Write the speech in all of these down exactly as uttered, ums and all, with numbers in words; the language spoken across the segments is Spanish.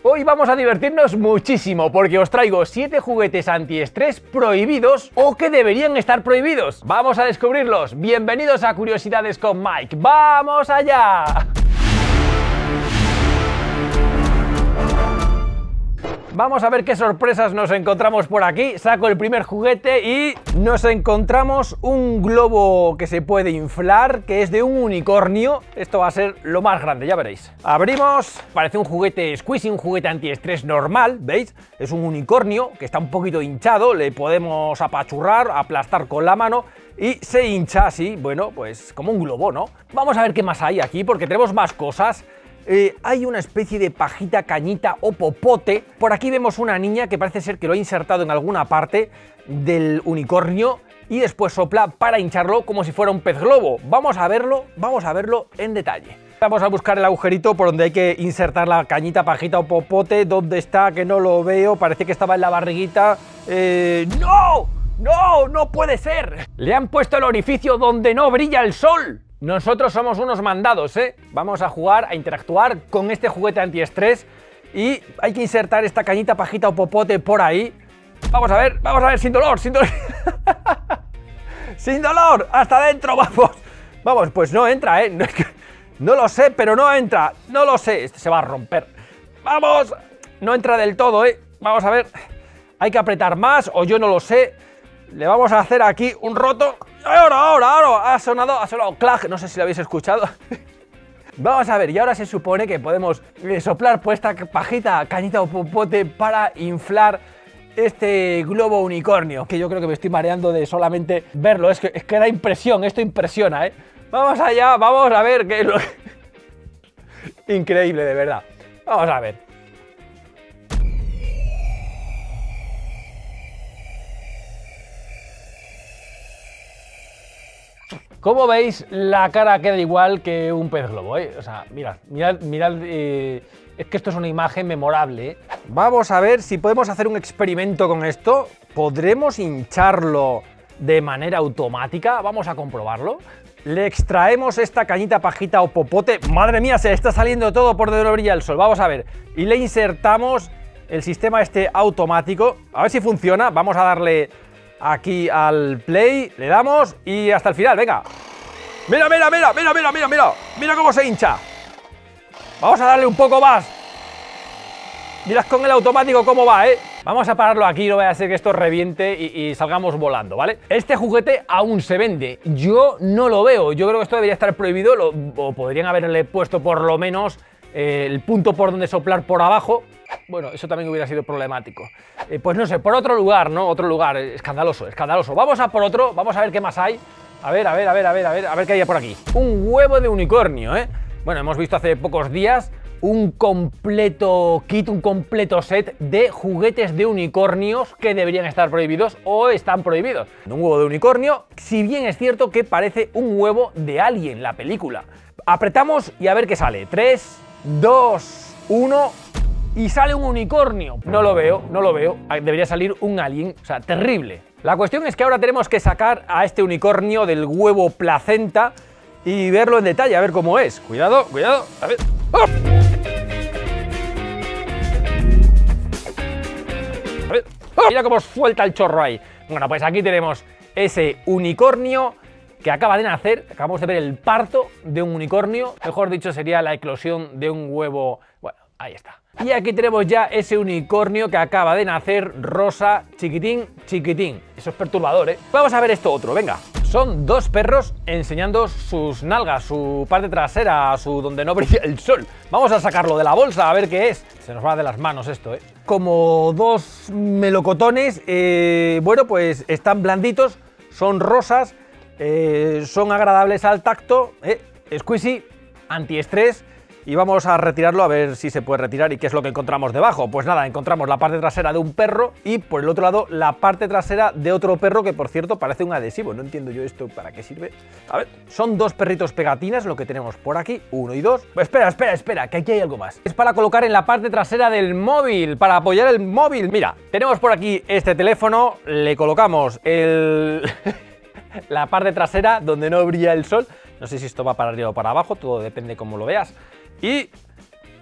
Hoy vamos a divertirnos muchísimo porque os traigo siete juguetes antiestrés prohibidos o que deberían estar prohibidos. Vamos a descubrirlos. Bienvenidos a Curiosidades con Mike. ¡Vamos allá! Vamos a ver qué sorpresas nos encontramos por aquí. Saco el primer juguete y nos encontramos un globo que se puede inflar, que es de un unicornio. Esto va a ser lo más grande, ya veréis. Abrimos, parece un juguete squeezy, un juguete antiestrés normal, ¿veis? Es un unicornio que está un poquito hinchado, le podemos apachurrar, aplastar con la mano y se hincha así, bueno, pues como un globo, ¿no? Vamos a ver qué más hay aquí, porque tenemos más cosas. Eh, hay una especie de pajita, cañita o popote. Por aquí vemos una niña que parece ser que lo ha insertado en alguna parte del unicornio y después sopla para hincharlo como si fuera un pez globo. Vamos a verlo, vamos a verlo en detalle. Vamos a buscar el agujerito por donde hay que insertar la cañita, pajita o popote. ¿Dónde está? Que no lo veo. Parece que estaba en la barriguita. Eh, ¡No! ¡No! ¡No puede ser! Le han puesto el orificio donde no brilla el sol. Nosotros somos unos mandados, ¿eh? Vamos a jugar, a interactuar con este juguete antiestrés y hay que insertar esta cañita, pajita o popote por ahí. Vamos a ver, vamos a ver, sin dolor, sin dolor. Sin dolor, hasta adentro, vamos. Vamos, pues no entra, ¿eh? No, es que, no lo sé, pero no entra, no lo sé. Este se va a romper. Vamos, no entra del todo, ¿eh? Vamos a ver, hay que apretar más o yo no lo sé. Le vamos a hacer aquí un roto. Ahora, ahora, ahora, ha sonado, ha sonado clac, no sé si lo habéis escuchado. Vamos a ver, y ahora se supone que podemos soplar por esta pajita, cañita o popote para inflar este globo unicornio, que yo creo que me estoy mareando de solamente verlo, es que, es que da impresión, esto impresiona, ¿eh? Vamos allá, vamos a ver qué es lo que... Increíble, de verdad. Vamos a ver. Como veis, la cara queda igual que un pez globo, ¿eh? O sea, mirad, mirad, mirad, eh, es que esto es una imagen memorable, ¿eh? Vamos a ver si podemos hacer un experimento con esto. ¿Podremos hincharlo de manera automática? Vamos a comprobarlo. Le extraemos esta cañita, pajita o popote. ¡Madre mía, se está saliendo todo por donde no brilla el sol! Vamos a ver. Y le insertamos el sistema este automático. A ver si funciona. Vamos a darle... aquí al play, le damos y hasta el final, venga. Mira, mira, mira, mira, mira, mira, mira. Mira cómo se hincha. Vamos a darle un poco más. Mirad con el automático cómo va, ¿eh? Vamos a pararlo aquí, no vaya a ser que esto reviente y, y salgamos volando, ¿vale? Este juguete aún se vende. Yo no lo veo. Yo creo que esto debería estar prohibido. Lo, o podrían haberle puesto por lo menos eh, el punto por donde soplar por abajo. Bueno, eso también hubiera sido problemático. Eh, pues no sé, por otro lugar, ¿no? Otro lugar, eh, escandaloso, escandaloso. Vamos a por otro, vamos a ver qué más hay. A ver, a ver, a ver, a ver, a ver, a ver qué hay por aquí. Un huevo de unicornio, ¿eh? Bueno, hemos visto hace pocos días un completo kit, un completo set de juguetes de unicornios que deberían estar prohibidos o están prohibidos. Un huevo de unicornio, si bien es cierto que parece un huevo de Alien, la película. Apretamos y a ver qué sale. tres, dos, uno... y sale un unicornio. No lo veo, no lo veo. Debería salir un alien, o sea, terrible. La cuestión es que ahora tenemos que sacar a este unicornio del huevo placenta y verlo en detalle, a ver cómo es. Cuidado, cuidado, a ver. ¡Oh! A ver. ¡Oh! Mira cómo suelta el chorro ahí. Bueno, pues aquí tenemos ese unicornio que acaba de nacer. Acabamos de ver el parto de un unicornio. Mejor dicho, sería la eclosión de un huevo. Bueno, ahí está. Y aquí tenemos ya ese unicornio que acaba de nacer, rosa, chiquitín, chiquitín. Eso es perturbador, ¿eh? Vamos a ver esto otro, venga. Son dos perros enseñando sus nalgas, su parte trasera, su donde no brilla el sol. Vamos a sacarlo de la bolsa a ver qué es. Se nos va de las manos esto, ¿eh? Como dos melocotones, eh, bueno, pues están blanditos, son rosas, eh, son agradables al tacto, ¿eh? Squeezy, antiestrés. Y vamos a retirarlo a ver si se puede retirar y qué es lo que encontramos debajo. Pues nada, encontramos la parte trasera de un perro y por el otro lado la parte trasera de otro perro que por cierto parece un adhesivo. No entiendo yo esto para qué sirve. A ver, son dos perritos pegatinas lo que tenemos por aquí, uno y dos. Pues espera, espera, espera, que aquí hay algo más. Es para colocar en la parte trasera del móvil, para apoyar el móvil. Mira, tenemos por aquí este teléfono, le colocamos el... la parte trasera donde no brilla el sol. No sé si esto va para arriba o para abajo, todo depende cómo lo veas. Y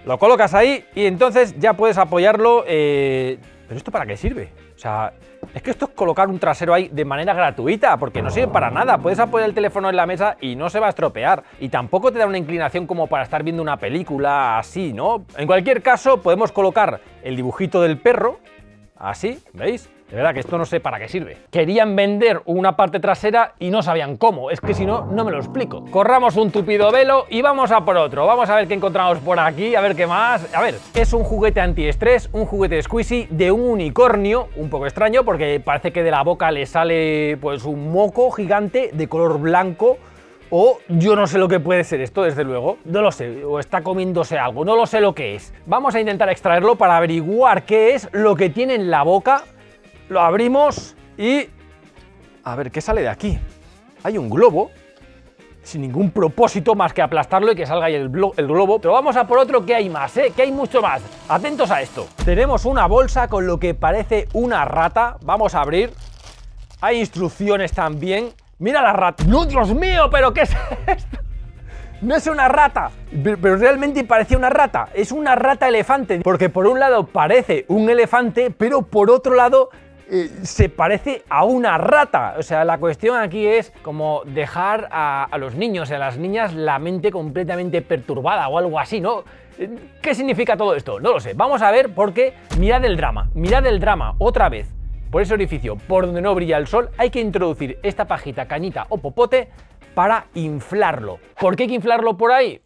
Lo colocas ahí y entonces ya puedes apoyarlo. Eh... ¿Pero esto para qué sirve? O sea, es que esto es colocar un trasero ahí de manera gratuita, porque no sirve para nada. Puedes apoyar el teléfono en la mesa y no se va a estropear. Y tampoco te da una inclinación como para estar viendo una película así, ¿no? En cualquier caso, podemos colocar el dibujito del perro, así, ¿veis? De verdad que esto no sé para qué sirve. Querían vender una parte trasera y no sabían cómo. Es que si no, no me lo explico. Corramos un tupido velo y vamos a por otro. Vamos a ver qué encontramos por aquí, a ver qué más. A ver, es un juguete antiestrés, un juguete squeezy de un unicornio. Un poco extraño porque parece que de la boca le sale pues un moco gigante de color blanco. O yo no sé lo que puede ser esto, desde luego. No lo sé, o está comiéndose algo, no lo sé lo que es. Vamos a intentar extraerlo para averiguar qué es lo que tiene en la boca. Lo abrimos y... a ver, ¿qué sale de aquí? Hay un globo, sin ningún propósito más que aplastarlo y que salga ahí el, el globo. Pero vamos a por otro, que hay más, ¿eh? Que hay mucho más. Atentos a esto. Tenemos una bolsa con lo que parece una rata. Vamos a abrir. Hay instrucciones también. Mira la rata. ¡No, Dios mío! ¿Pero qué es esto? No es una rata, pero realmente parecía una rata. Es una rata elefante, porque por un lado parece un elefante, pero por otro lado eh, se parece a una rata. O sea, la cuestión aquí es como dejar a, a los niños y a las niñas la mente completamente perturbada o algo así, ¿no? ¿Qué significa todo esto? No lo sé. Vamos a ver, porque mirad el drama, mirad el drama otra vez. Por ese orificio por donde no brilla el sol hay que introducir esta pajita, cañita o popote para inflarlo. ¿Por qué hay que inflarlo por ahí?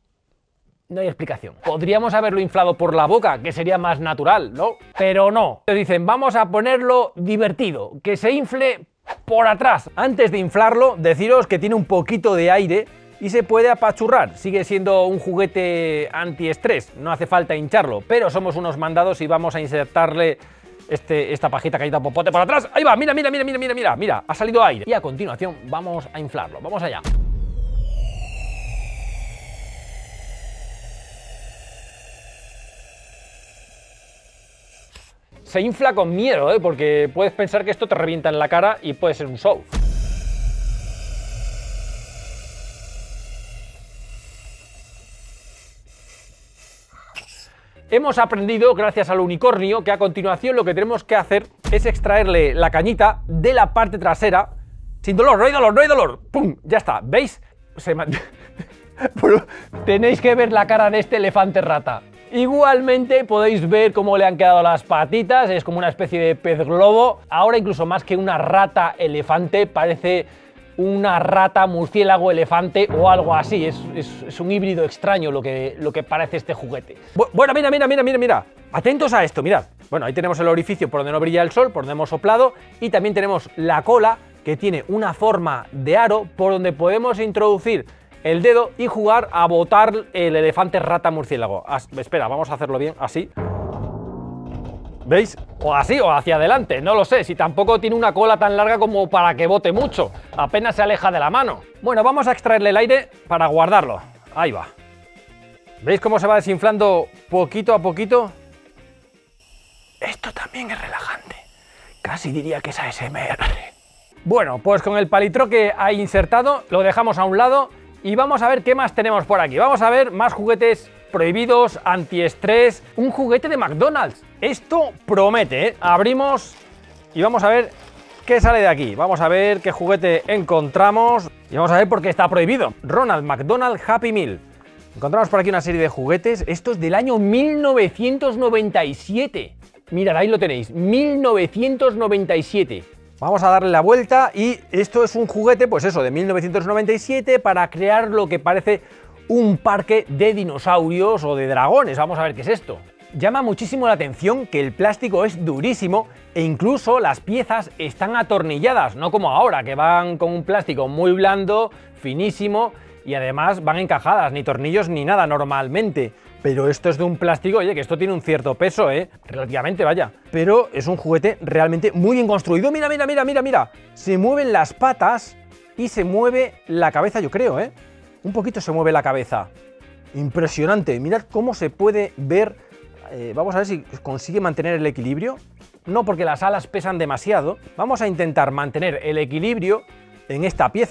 No hay explicación. Podríamos haberlo inflado por la boca, que sería más natural, ¿no? Pero no. Te dicen, vamos a ponerlo divertido, que se infle por atrás. Antes de inflarlo, deciros que tiene un poquito de aire y se puede apachurrar. Sigue siendo un juguete antiestrés, no hace falta hincharlo, pero somos unos mandados y vamos a insertarle Este, esta pajita, caída popote por atrás. Ahí va, mira, mira, mira, mira, mira, mira, mira, ha salido aire. Y a continuación vamos a inflarlo, vamos allá. Se infla con miedo, ¿eh? Porque puedes pensar que esto te revienta en la cara y puede ser un show. Hemos aprendido, gracias al unicornio, que a continuación lo que tenemos que hacer es extraerle la cañita de la parte trasera. Sin dolor, no hay dolor, no hay dolor. ¡Pum! Ya está, ¿veis? Se Tenéis que ver la cara de este elefante rata. Igualmente podéis ver cómo le han quedado las patitas, es como una especie de pez globo. Ahora incluso más que una rata elefante, parece una rata murciélago elefante o algo así. Es, es, es un híbrido extraño lo que, lo que parece este juguete. Bueno, mira, mira, mira, mira, mira. Atentos a esto, mirad. Bueno, ahí tenemos el orificio por donde no brilla el sol, por donde hemos soplado, y también tenemos la cola, que tiene una forma de aro por donde podemos introducir el dedo y jugar a botar el elefante rata murciélago. As, espera, vamos a hacerlo bien, así. ¿Veis? O así, o hacia adelante, no lo sé, si tampoco tiene una cola tan larga como para que bote mucho, apenas se aleja de la mano. Bueno, vamos a extraerle el aire para guardarlo, ahí va. ¿Veis cómo se va desinflando poquito a poquito? Esto también es relajante, casi diría que es A S M R. Bueno, pues con el palitroque ahí insertado, lo dejamos a un lado y vamos a ver qué más tenemos por aquí. Vamos a ver más juguetes prohibidos, antiestrés, un juguete de McDonald's. Esto promete, ¿eh? Abrimos y vamos a ver qué sale de aquí. Vamos a ver qué juguete encontramos y vamos a ver por qué está prohibido. Ronald McDonald Happy Meal. Encontramos por aquí una serie de juguetes. Esto es del año mil novecientos noventa y siete. Mirad, ahí lo tenéis, mil novecientos noventa y siete. Vamos a darle la vuelta y esto es un juguete, pues eso, de mil novecientos noventa y siete para crear lo que parece un parque de dinosaurios o de dragones. Vamos a ver qué es esto. Llama muchísimo la atención que el plástico es durísimo e incluso las piezas están atornilladas, no como ahora, que van con un plástico muy blando, finísimo y además van encajadas, ni tornillos ni nada normalmente. Pero esto es de un plástico, oye, que esto tiene un cierto peso, ¿eh? Relativamente, vaya. Pero es un juguete realmente muy bien construido. Mira, mira, mira, mira, mira. Se mueven las patas y se mueve la cabeza, yo creo, ¿eh? Un poquito se mueve la cabeza. Impresionante. Mirad cómo se puede ver. Eh, vamos a ver si consigue mantener el equilibrio. No, porque las alas pesan demasiado. Vamos a intentar mantener el equilibrio en esta pieza.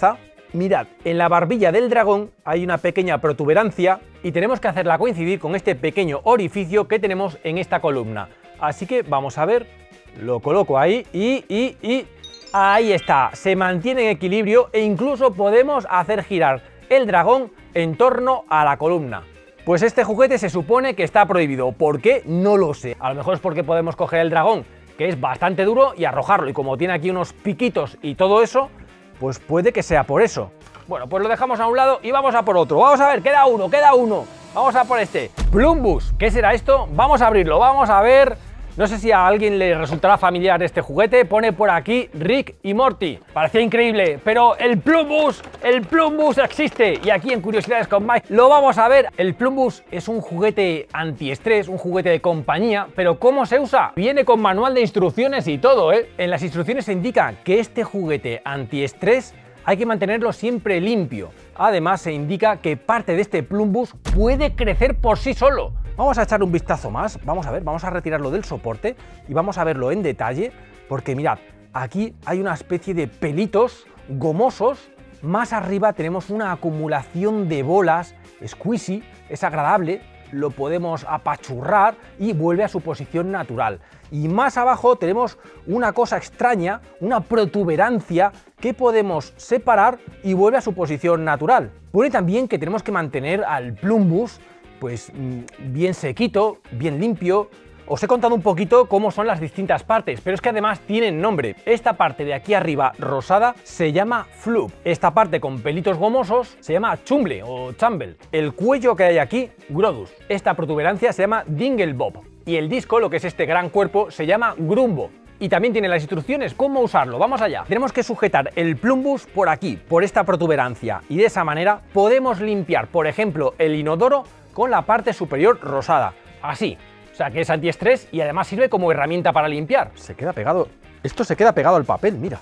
Mirad, en la barbilla del dragón hay una pequeña protuberancia y tenemos que hacerla coincidir con este pequeño orificio que tenemos en esta columna. Así que vamos a ver, lo coloco ahí y, y, y ahí está, se mantiene en equilibrio e incluso podemos hacer girar el dragón en torno a la columna. Pues este juguete se supone que está prohibido. ¿Por qué? No lo sé. A lo mejor es porque podemos coger el dragón, que es bastante duro, y arrojarlo, y como tiene aquí unos piquitos y todo eso, pues puede que sea por eso. Bueno, pues lo dejamos a un lado y vamos a por otro. Vamos a ver, queda uno, queda uno. Vamos a por este. Plumbus. ¿Qué será esto? Vamos a abrirlo, vamos a ver. No sé si a alguien le resultará familiar este juguete. Pone por aquí Rick y Morty. Parecía increíble, pero el Plumbus, el Plumbus existe. Y aquí en Curiosidades con Mike lo vamos a ver. El Plumbus es un juguete antiestrés, un juguete de compañía. Pero ¿cómo se usa? Viene con manual de instrucciones y todo, ¿eh? En las instrucciones se indica que este juguete antiestrés hay que mantenerlo siempre limpio. Además se indica que parte de este Plumbus puede crecer por sí solo. Vamos a echar un vistazo más, vamos a ver, vamos a retirarlo del soporte y vamos a verlo en detalle, porque mirad, aquí hay una especie de pelitos gomosos, más arriba tenemos una acumulación de bolas, squishy, es agradable, lo podemos apachurrar y vuelve a su posición natural. Y más abajo tenemos una cosa extraña, una protuberancia que podemos separar y vuelve a su posición natural. Pone también que tenemos que mantener al Plumbus pues bien sequito, bien limpio. Os he contado un poquito cómo son las distintas partes, pero es que además tienen nombre. Esta parte de aquí arriba rosada se llama Flub. Esta parte con pelitos gomosos se llama Chumble o Chumble. El cuello que hay aquí, Grodus. Esta protuberancia se llama Dinglebob. Y el disco, lo que es este gran cuerpo, se llama Grumbo. Y también tiene las instrucciones cómo usarlo. Vamos allá. Tenemos que sujetar el Plumbus por aquí, por esta protuberancia. Y de esa manera podemos limpiar, por ejemplo, el inodoro con la parte superior rosada, así, o sea que es antiestrés y además sirve como herramienta para limpiar. Se queda pegado, esto se queda pegado al papel, mira.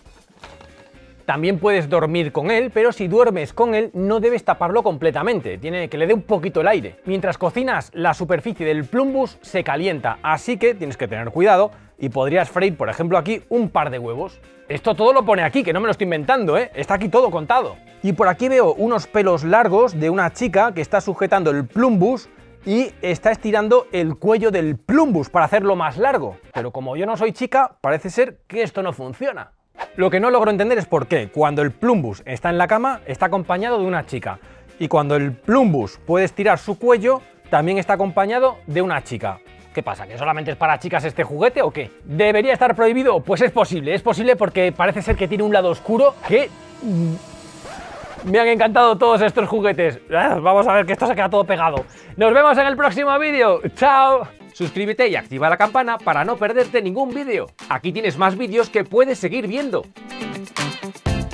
También puedes dormir con él, pero si duermes con él no debes taparlo completamente, tiene que le dé un poquito el aire. Mientras cocinas, la superficie del Plumbus se calienta, así que tienes que tener cuidado y podrías freír, por ejemplo, aquí un par de huevos. Esto todo lo pone aquí, que no me lo estoy inventando, ¿eh? Está aquí todo contado. Y por aquí veo unos pelos largos de una chica que está sujetando el Plumbus y está estirando el cuello del Plumbus para hacerlo más largo. Pero como yo no soy chica, parece ser que esto no funciona. Lo que no logro entender es por qué cuando el Plumbus está en la cama está acompañado de una chica y cuando el Plumbus puede estirar su cuello también está acompañado de una chica. ¿Qué pasa? ¿Que solamente es para chicas este juguete o qué? ¿Debería estar prohibido? Pues es posible, es posible porque parece ser que tiene un lado oscuro que... Me han encantado todos estos juguetes. Vamos a ver que esto se queda todo pegado. Nos vemos en el próximo vídeo. ¡Chao! Suscríbete y activa la campana para no perderte ningún vídeo. Aquí tienes más vídeos que puedes seguir viendo.